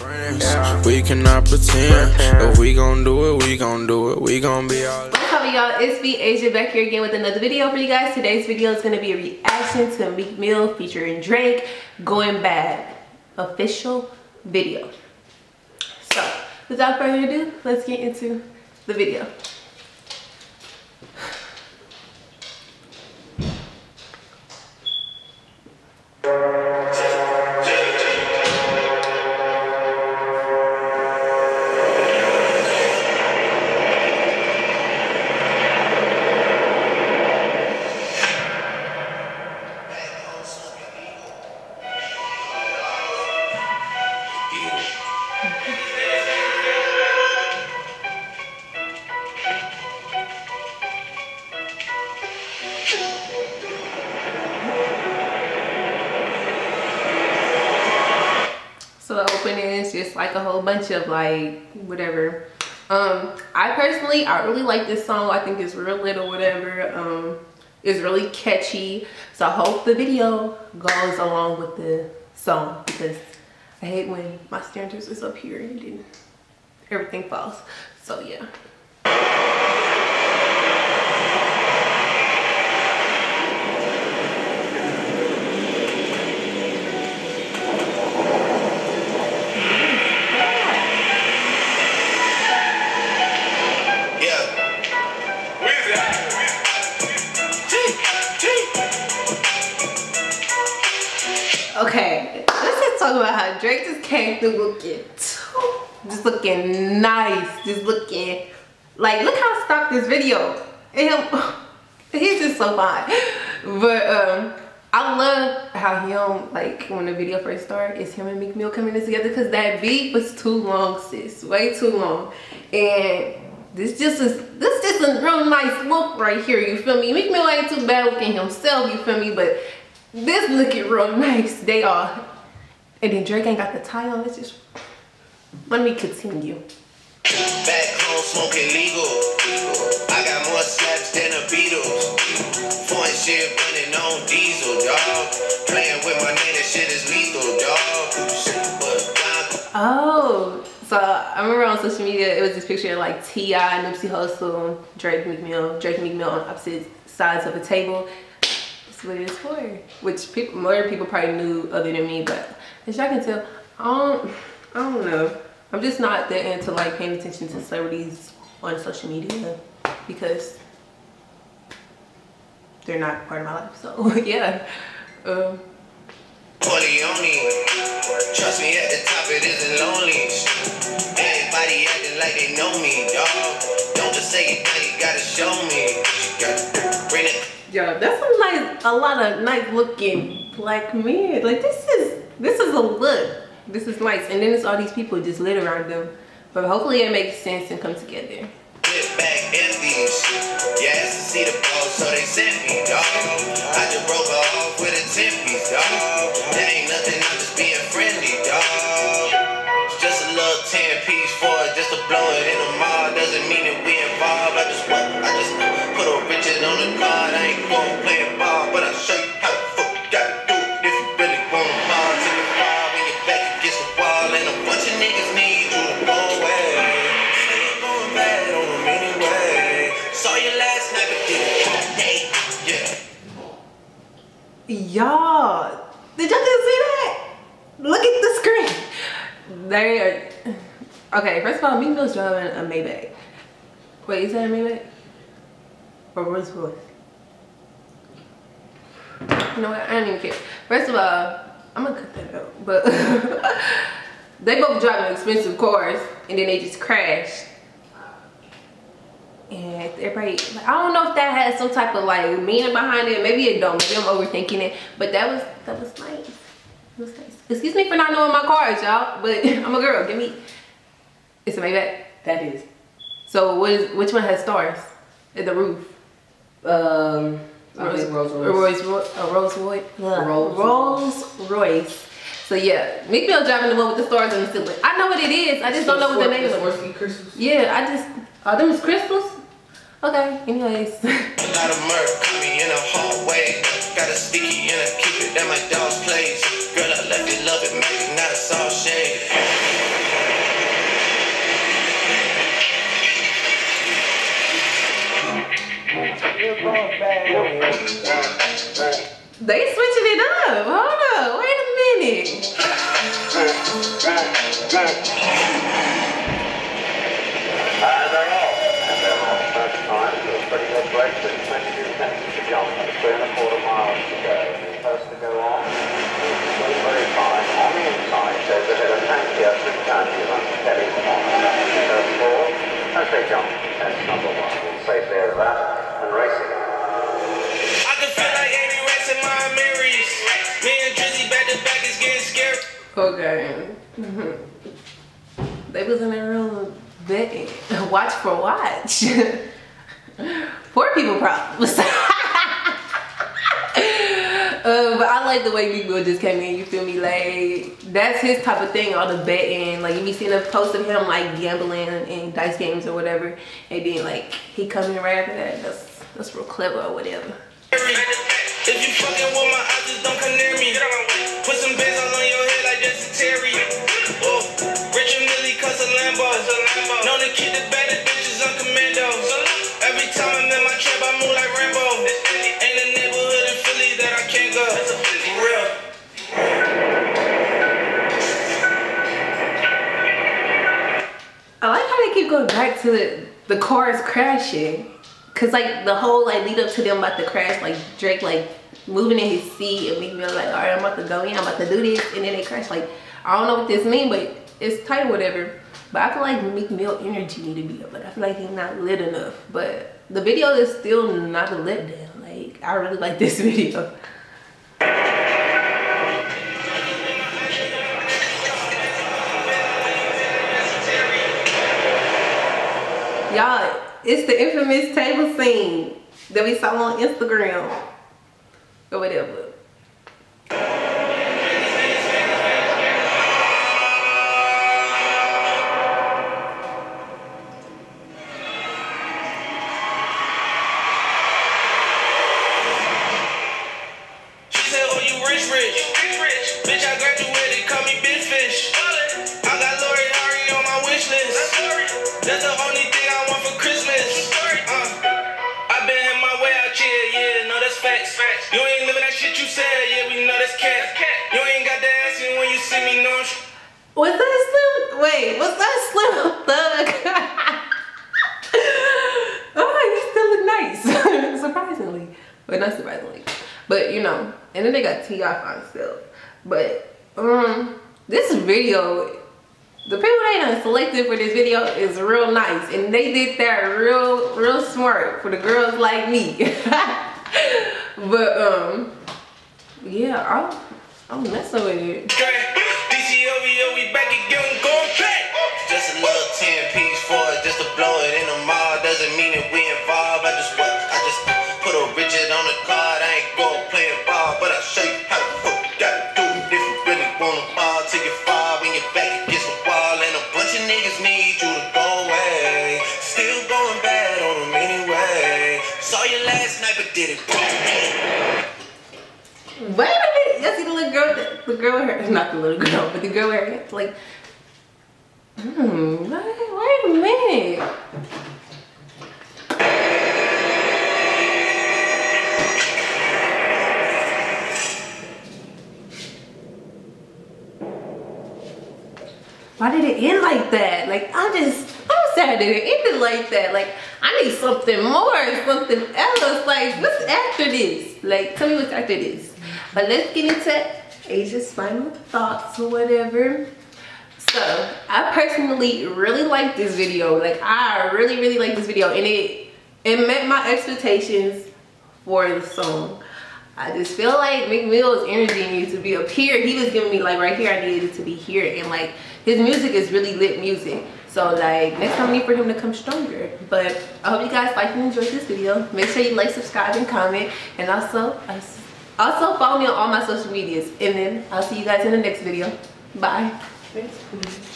friends. We cannot pretend. If we gon' do it, we gon' do it. We gon' be all. What's up, y'all? It's me, Asia, back here again with another video for you guys. Today's video is gonna be a reaction to Meek Mill featuring Drake, Going Bad official video. So, without further ado, let's get into the video. So the opening is just like a whole bunch of like whatever. I really like this song. I think it's real lit or whatever. It's really catchy. So I hope the video goes along with the song, because I hate when my standards is up here and then everything falls. So yeah. Okay, let's just talk about how Drake just came through looking nice, just looking like, look how stock this video. And he's just so fine. But I love how him, like when the video first started, it's him and Meek Mill coming in together, because that beat was too long, sis, way too long. And this just a real nice look right here, you feel me? Meek Mill ain't too bad looking himself, you feel me? But this looking real nice, they are. And then Drake ain't got the tie on. It's just, let me continue. Back home smoking legal. I got more slaps than the Beatles. Foreign shit running on diesel, dog. Playing with my name, that shit is lethal, dog. Oh, so I remember on social media, it was this picture of like T.I., Nipsey Hussle, Drake, Meek Mill on opposite sides of a table. What it is for, which more people probably knew other than me, but as y'all can tell, I don't know, I'm just not that into like paying attention to celebrities on social media, because they're not part of my life. So yeah. Trust me, at the top it isn't lonely. Everybody acting like they know me, dog. Don't just say it, you gotta show me. You gotta bring it. Yo, that's a lot of nice looking black men. Like this is a look. This is nice. And then it's all these people just lit around them. But hopefully it makes sense and come together. Back empties. Yeah, to see the ball, so they sent me, dog. I just broke her off with a 10-piece, dog. That ain't nothing, I'm just being friendly, dog. Just a little 10-piece for it, just to blow it in the mall. Doesn't mean that we involved. I just put a Richard on the card. I ain't gonna play a ball, but I'll show you how the fuck you gotta do it if you really wanna ball. Till you fall when your back against the wall, and a bunch of niggas need you to go away. Say you're going bad on them anyway. Saw you last night, but didn't today. Yeah. Y'all, did y'all just see that? Look at the screen. They are, okay, first of all, Meek Mill's driving a Maybach. Wait, is that a Maybach? Or Rolls Royce? You know what? I don't even care. First of all, I'm gonna cut that out. But they both driving expensive cars, and then they just crashed. And everybody, like, I don't know if that has some type of like meaning behind it. Maybe it don't. Maybe I'm overthinking it. But that was nice. It was nice. Excuse me for not knowing my cars, y'all. But I'm a girl. Give me. It's a Maybach. That is. So which one has stars at the roof? Rolls Royce. So yeah, Meek Mill driving the one with the stars on the ceiling. I know what it is. I just don't know what the name is. Yeah, oh, them was crystals. Okay. Anyways. A lot of murk, me in a hallway. Got a sticky and I keep it at my dog's place. Girl, I left it, love it, make it not a soft shade. They switching it up. Hold up. Wait a minute. They're off. And they're on first time. So a pretty good break. There's 22 seconds to jump. 3.25 miles to go. The first to go on. Very fine. On the inside, there's a bit of Tankia, 630 runs steady on. First four. As they jump, that's number one. We'll say there of that. And racing. I can feel like 80 rats in my memories. Me and Drizzy back to back is getting scary. Okay. They was in their room betting. Watch for watch. Poor people problems. But I like the way Meek Mill just came in, you feel me? Like, that's his type of thing, all the betting. Like, you be seeing a post of him, like, gambling and dice games or whatever. And then, like, he come in right after that. That's real clever or whatever. If you fucking with my eyes, just don't come near me. Put some bands all on your head like Jesse Terry. Oh, Rich and Millie cuss a Lambo. Known to keep the baddest bitches on commando. Every time I'm in my trap, I move like Rambo. Ain't a neighborhood in Philly that I can't go. For real. I like how they keep going back to the cars crashing. Cause like the whole like lead up to them about to crash, like Drake like moving in his seat and Meek Mill like, all right, I'm about to go in, I'm about to do this, and then they crash. Like, I don't know what this means, but it's tight or whatever. But I feel like Meek Mill energy need to be up. Like, I feel like he's not lit enough. But the video is still not a letdown. Like, I really like this video. Y'all, it's the infamous table scene that we saw on Instagram or whatever. She said, oh, you rich. Bitch, I graduated, call me Big Fish. I got Lori Harvey on my wish list. That's the only thing I want for Christmas. I been in my way out here, yeah, no, that's facts. You ain't living that shit you said, yeah, we know that's cat. You ain't got to ask me when you see me, no. Was that Slim? Wait, was that Slim Thug? Oh, he still look nice. Surprisingly. But not surprisingly. But you know, and then they got T.I. on still. But this video, the people they done selected for this video is real nice, and they did that real smart for the girls like me. But yeah, I'm messing with it. DCOVO, we back again, going back. Just a little 10-piece for it, just to blow it in the mall. Doesn't mean that we involved. I just put a Richard on the card. I ain't going playing ball, but I'll show you how the fuck you gotta do it. If you really want to ball till you fall when you're back against the wall. And a bunch of niggas need you to go away. Still going bad on them anyway. Saw you last night, but did it wrong. Wait a minute, y'all see the little girl, the girl with her, not the little girl, but the girl with her hands, like, wait a minute. Why did it end like that? Like, I'm sad that it ended like that. Like, I need something more, something else. Like, what's after this? Like, tell me what's after this. But let's get into Asia's final thoughts or whatever. So, I personally really like this video. Like, I really like this video. And it met my expectations for the song. I just feel like Meek Mill's energy needs to be up here. He was giving me like right here, I needed it to be here. And like, his music is really lit music. So like, next time I need for him to come stronger. But I hope you guys like and enjoyed this video. Make sure you like, subscribe, and comment. And also follow me on all my social medias. And then I'll see you guys in the next video. Bye.